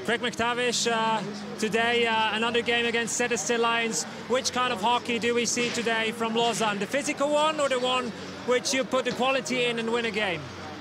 Craig MacTavish, today another game against Setter Still Lions. Which kind of hockey do we see today from Lausanne? The physical one or the one which you put the quality in and win a game?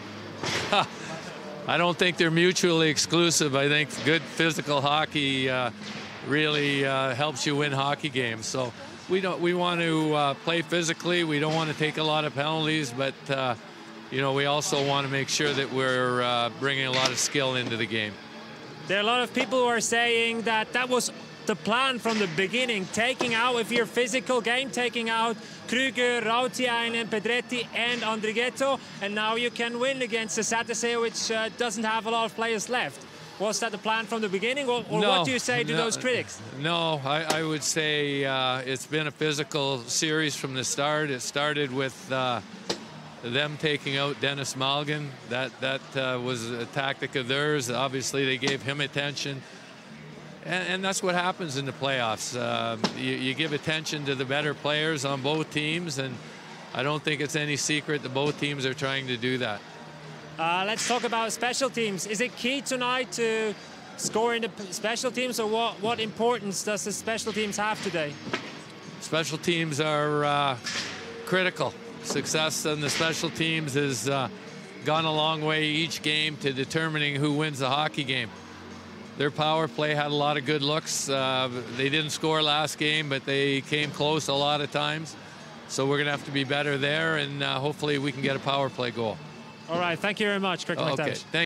I don't think they're mutually exclusive. I think good physical hockey really helps you win hockey games. So we want to play physically. We don't want to take a lot of penalties, but you know, we also want to make sure that we're bringing a lot of skill into the game. There are a lot of people who are saying that that was the plan from the beginning, taking out, if you're physical game, taking out Krüger, Rautiainen, Pedretti and Andrighetto, and now you can win against the Satisay, which doesn't have a lot of players left. Was that the plan from the beginning, or No, what do you say to those critics? No, I would say it's been a physical series from the start. It started with them taking out Dennis Malgin. That was a tactic of theirs. Obviously, they gave him attention. And that's what happens in the playoffs. You give attention to the better players on both teams, and I don't think it's any secret that both teams are trying to do that. Let's talk about special teams. Is it key tonight to score in the special teams, or what importance does the special teams have today? Special teams are critical. Success in the special teams has gone a long way each game to determining who wins the hockey game. Their power play had a lot of good looks. They didn't score last game, but they came close a lot of times. So we're going to have to be better there, and hopefully we can get a power play goal. All right, thank you very much, Craig MacTavish. Okay, thank you.